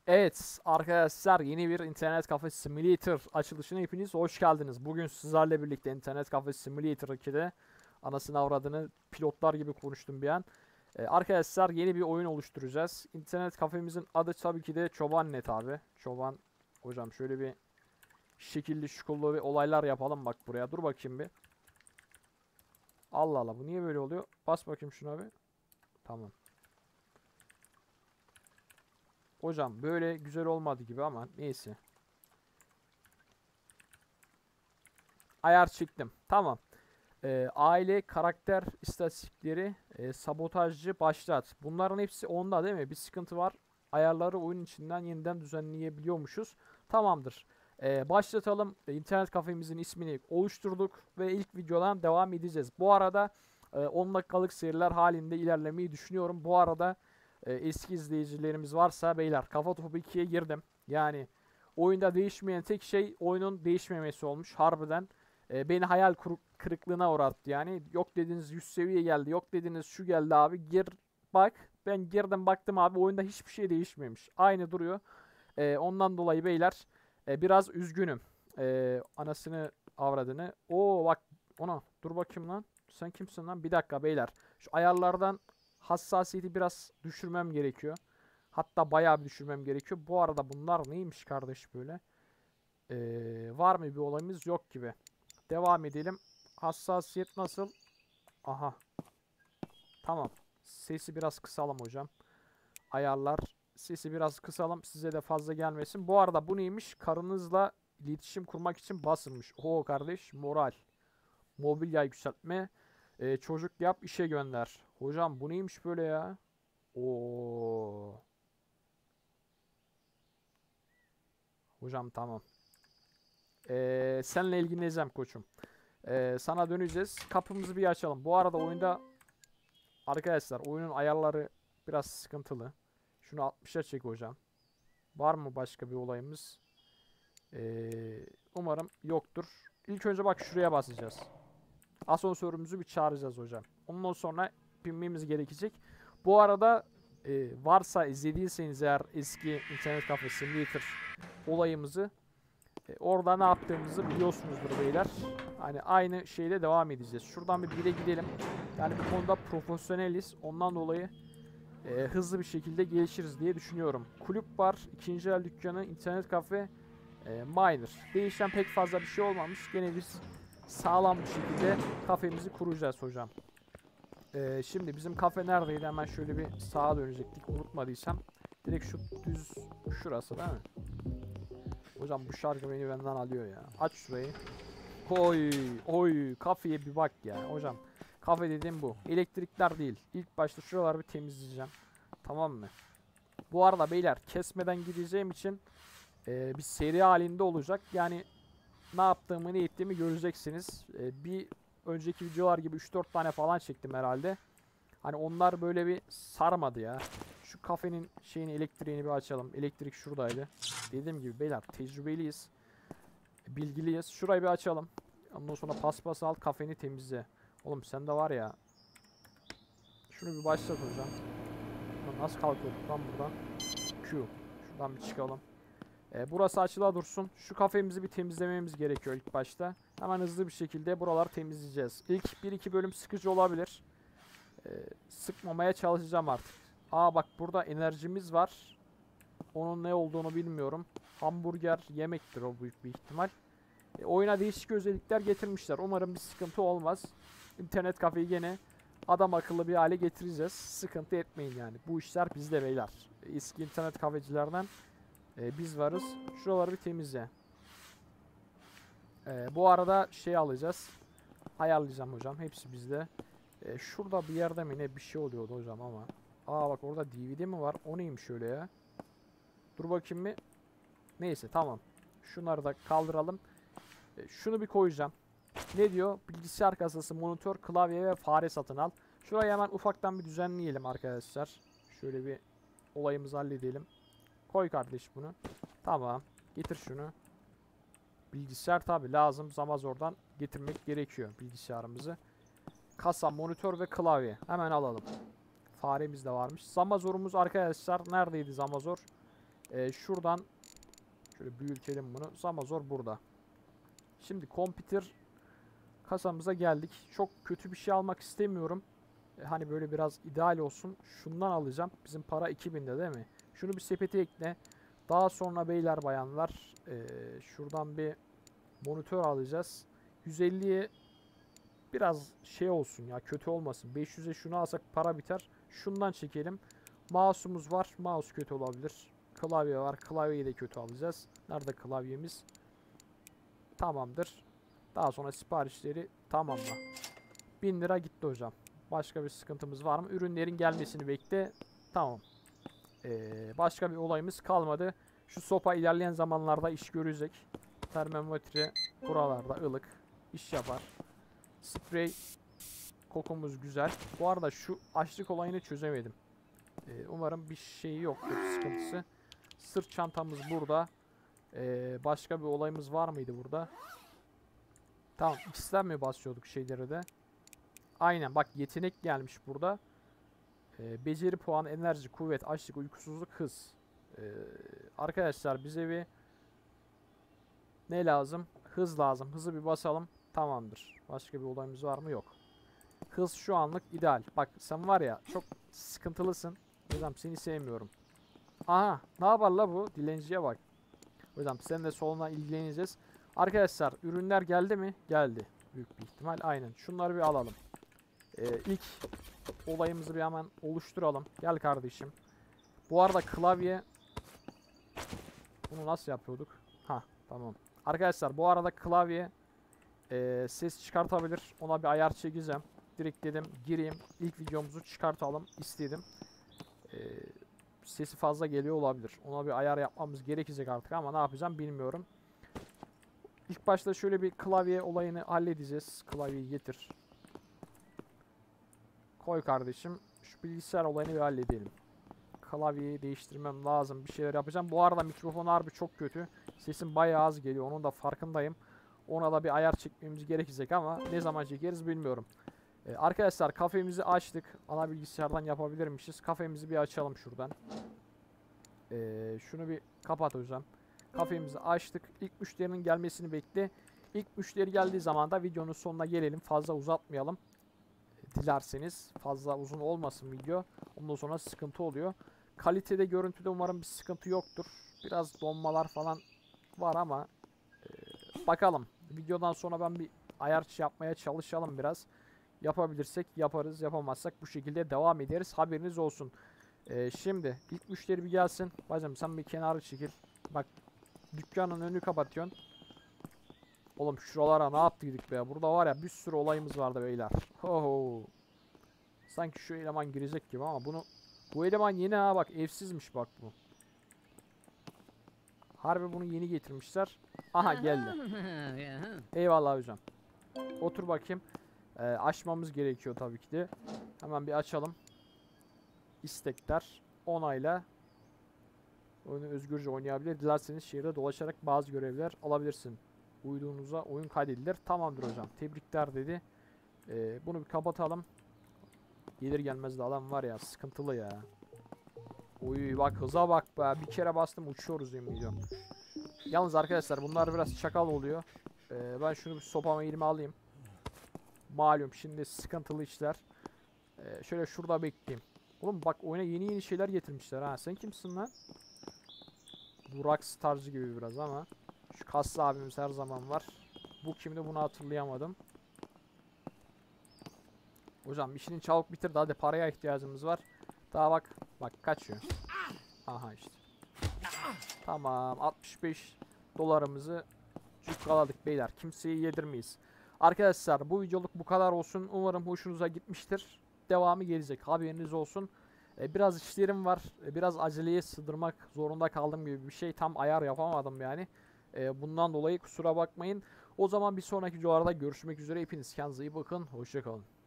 Evet arkadaşlar, yeni bir internet kafe simulator açılışına hepiniz hoş geldiniz. Bugün sizlerle birlikte internet kafe simulator 2'de anasını avradını pilotlar gibi konuştum bir an. Arkadaşlar, yeni bir oyun oluşturacağız. İnternet kafemizin adı tabii ki de Çoban.net abi. Çoban hocam, şöyle bir şekilli şukullu bir olaylar yapalım bak buraya. Dur bakayım bir. Allah Allah, bu niye böyle oluyor? Bas bakayım şuna bir. Tamam. Hocam böyle güzel olmadı gibi ama neyse. Ayar çektim. Tamam. Aile karakter istatistikleri, sabotajcı başlat. Bunların hepsi onda değil mi? Bir sıkıntı var. Ayarları oyun içinden yeniden düzenleyebiliyormuşuz. Tamamdır. Başlatalım. İnternet kafemizin ismini oluşturduk ve ilk videodan devam edeceğiz. Bu arada 10 dakikalık seriler halinde ilerlemeyi düşünüyorum. Bu arada eski izleyicilerimiz varsa beyler, Kafa Topu 2'ye girdim. Yani oyunda değişmeyen tek şey oyunun değişmemesi olmuş harbiden. Beni hayal kırıklığına uğrattı yani. Yok dediniz 100 seviye geldi. Yok dediniz şu geldi abi. Gir bak. Ben girdim baktım abi, oyunda hiçbir şey değişmemiş. Aynı duruyor. Ondan dolayı beyler biraz üzgünüm. Anasını avradını. Oo bak ona. Dur bakayım lan. Sen kimsin lan? Bir dakika beyler. Şu ayarlardan hassasiyeti biraz düşürmem gerekiyor. Hatta bayağı bir düşürmem gerekiyor. Bu arada bunlar neymiş kardeş böyle? Var mı bir olayımız? Yok gibi. Devam edelim. Hassasiyet nasıl? Aha. Tamam. Sesi biraz kısalım hocam. Ayarlar. Sesi biraz kısalım. Size de fazla gelmesin. Bu arada bu neymiş? Karınızla iletişim kurmak için basılmış. Oo kardeş. Moral. Mobilya yükseltme. Çocuk yap, işe gönder. Hocam bu neymiş böyle ya? Oo. Hocam tamam. Seninle ilgileneceğim koçum. Sana döneceğiz. Kapımızı bir açalım. Bu arada oyunda arkadaşlar, oyunun ayarları biraz sıkıntılı. Şunu 60'a çek hocam. Var mı başka bir olayımız? Umarım yoktur. İlk önce bak şuraya basacağız. Asansörümüzü bir çağıracağız hocam. Ondan sonra binmemiz gerekecek. Bu arada varsa izlediyseniz eğer eski internet kafe simulator olayımızı, orada ne yaptığımızı biliyorsunuzdur beyler. Hani aynı şeyle devam edeceğiz. Şuradan bir bire gidelim. Yani bu konuda profesyoneliz. Ondan dolayı hızlı bir şekilde gelişiriz diye düşünüyorum. Kulüp var, ikinci el dükkanı, internet kafe, miner. Değişen pek fazla bir şey olmamış. Gene biz sağlam bir şekilde kafemizi kuracağız hocam. Şimdi bizim kafe neredeydi? Hemen şöyle bir sağa dönecektik unutmadıysam. Direkt şu düz şurası değil mi? Hocam bu şarkı beni benden alıyor ya. Aç şurayı. Oy oy, kafeye bir bak ya hocam. Kafe dediğim bu. Elektrikler değil. İlk başta şuraları bir temizleyeceğim. Tamam mı? Bu arada beyler, kesmeden gideceğim için bir seri halinde olacak. Yani ne yaptığımı ne ettiğimi göreceksiniz. Bir önceki videolar gibi 3-4 tane falan çektim herhalde. Hani onlar böyle bir sarmadı ya. Şu kafenin şeyini, elektriğini bir açalım. Elektrik şuradaydı. Dediğim gibi beyler, tecrübeliyiz. Bilgiliyiz. Şurayı bir açalım. Ondan sonra paspas al, kafeni temizle. Oğlum sen de var ya. Şunu bir başlat hocam. Nasıl kalkıyorduk lan buradan? Q. Şuradan bir çıkalım. Burası açıla dursun. Şu kafemizi bir temizlememiz gerekiyor ilk başta. Hemen hızlı bir şekilde buraları temizleyeceğiz. İlk 1-2 bölüm sıkıcı olabilir. Sıkmamaya çalışacağım artık. Aa bak, burada enerjimiz var. Onun ne olduğunu bilmiyorum. Hamburger yemektir o, büyük bir ihtimal. Oyuna değişik özellikler getirmişler. Umarım bir sıkıntı olmaz. İnternet kafeyi gene adam akıllı bir hale getireceğiz. Sıkıntı etmeyin yani. Bu işler bizde beyler. Eski internet kafecilerden biz varız. Şuraları bir temizle. Bu arada şey alacağız. Ayarlayacağım hocam. Hepsi bizde. Şurada bir yerde mi ne bir şey oluyordu hocam ama. Aa bak, orada DVD mi var? O neymiş öyle ya? Dur bakayım bir. Neyse tamam. Şunları da kaldıralım. Şunu bir koyacağım. Ne diyor? Bilgisayar kasası, monitör, klavye ve fare satın al. Şurayı hemen ufaktan bir düzenleyelim arkadaşlar. Şöyle bir olayımızı halledelim. Koy kardeş bunu. Tamam. Getir şunu. Bilgisayar tabi lazım. Zamazor'dan getirmek gerekiyor bilgisayarımızı. Kasa, monitör ve klavye. Hemen alalım. Faremiz de varmış. Zamazor'umuz arkadaşlar. Neredeydi Zamazor? Şuradan şöyle büyütelim bunu. Zamazor burada. Şimdi computer kasamıza geldik. Çok kötü bir şey almak istemiyorum. Hani böyle biraz ideal olsun. Şundan alacağım. Bizim para 2000'de değil mi? Şunu bir sepete ekle. Daha sonra beyler bayanlar şuradan bir monitör alacağız. 150'ye biraz şey olsun ya, kötü olmasın. 500'e şunu alsak para biter. Şundan çekelim. Mouse'umuz var. Mouse kötü olabilir. Klavye var. Klavyeyi de kötü alacağız. Nerede klavyemiz? Tamamdır. Daha sonra siparişleri tamamla. 1000 lira gitti hocam. Başka bir sıkıntımız var mı? Ürünlerin gelmesini bekle. Tamam. Başka bir olayımız kalmadı. Şu sopa ilerleyen zamanlarda iş görecek. Termometre buralarda ılık. İş yapar. Sprey kokumuz güzel. Bu arada şu açlık olayını çözemedim. Umarım bir şey yoktur, sıkıntısı. Sırt çantamız burada. Başka bir olayımız var mıydı burada? Tamam, ikisinden mi basıyorduk şeyleri de? Aynen, bak yetenek gelmiş burada. Beceri puanı, enerji, kuvvet, açlık, uykusuzluk, hız. Arkadaşlar bize bir ne lazım? Hız lazım. Hızı bir basalım. Tamamdır. Başka bir olayımız var mı? Yok. Hız şu anlık ideal. Bak sen var ya çok sıkıntılısın. Hocam seni sevmiyorum. Aha, ne yapar la bu? Dilenciye bak. Hocam sen de soluna ilgileneceğiz. Arkadaşlar ürünler geldi mi? Geldi. Büyük bir ihtimal. Aynen. Şunları bir alalım. İlk olayımızı bir hemen oluşturalım. Gel kardeşim. Bu arada klavye, bunu nasıl yapıyorduk? Ha, tamam. Arkadaşlar bu arada klavye ses çıkartabilir. Ona bir ayar çekeceğim. Direkt dedim gireyim. İlk videomuzu çıkartalım istedim. Sesi fazla geliyor olabilir. Ona bir ayar yapmamız gerekecek artık ama ne yapacağım bilmiyorum. İlk başta şöyle bir klavye olayını halledeceğiz. Klavyeyi getir. Koy kardeşim. Şu bilgisayar olayını bir halledelim. Klavyeyi değiştirmem lazım. Bir şeyler yapacağım. Bu arada mikrofon harbi çok kötü. Sesim bayağı az geliyor. Onun da farkındayım. Ona da bir ayar çekmemiz gerekecek ama ne zaman çekeriz bilmiyorum. Arkadaşlar kafemizi açtık. Ana bilgisayardan yapabilirmişiz. Kafemizi bir açalım şuradan. Şunu bir kapat hocam. Kafemizi açtık. İlk müşterinin gelmesini bekle. İlk müşteri geldiği zaman da videonun sonuna gelelim. Fazla uzatmayalım. Dilerseniz fazla uzun olmasın video. Ondan sonra sıkıntı oluyor. Kalitede, görüntüde umarım bir sıkıntı yoktur. Biraz donmalar falan var ama bakalım. Videodan sonra ben bir ayar yapmaya çalışalım biraz. Yapabilirsek yaparız. Yapamazsak bu şekilde devam ederiz. Haberiniz olsun. Şimdi ilk müşteri bir gelsin. Bacım sen bir kenara çekil. Bak dükkanın önünü kapatıyorsun. Oğlum şuralara ne yaptıydık be. Burada var ya bir sürü olayımız vardı beyler. Ho. Sanki şu eleman girecek gibi ama bu eleman yeni ha, bak evsizmiş bak bu. Harbi bunu yeni getirmişler. Aha geldi. Eyvallah hocam. Otur bakayım. Açmamız gerekiyor tabii ki de. Hemen bir açalım. İstekler. Onayla. Oyunu özgürce oynayabilir. Dilerseniz şehirde dolaşarak bazı görevler alabilirsin. Uyduğunuza oyun kaydedilir. Tamamdır hocam. Tebrikler dedi. Bunu bir kapatalım. Gelir gelmez de adam var ya sıkıntılı ya. Uy bak hıza bak be. Bir kere bastım uçuyoruz yemin ediyorum. Yalnız arkadaşlar bunlar biraz çakal oluyor. Ben şunu bir sopama elime alayım. Malum şimdi sıkıntılı işler. Şöyle şurada bekleyeyim. Oğlum bak oyuna yeni şeyler getirmişler ha. Sen kimsin lan? Burak Starcı gibi biraz ama. Şu kaslı abimiz her zaman var. Bu kimdi bunu hatırlayamadım. Hocam işini çabuk bitir. Hadi paraya ihtiyacımız var. Daha bak kaçıyor. Aha işte. Tamam 65 dolarımızı cukkaladık beyler. Kimseyi yedirmeyiz. Arkadaşlar bu videoluk bu kadar olsun. Umarım hoşunuza gitmiştir. Devamı gelecek. Haberiniz olsun. Biraz işlerim var. Biraz aceleye sığdırmak zorunda kaldım gibi bir şey. Tam ayar yapamadım yani. Bundan dolayı kusura bakmayın. O zaman bir sonraki videolarda görüşmek üzere. Hepiniz kendinize iyi bakın. Hoşça kalın.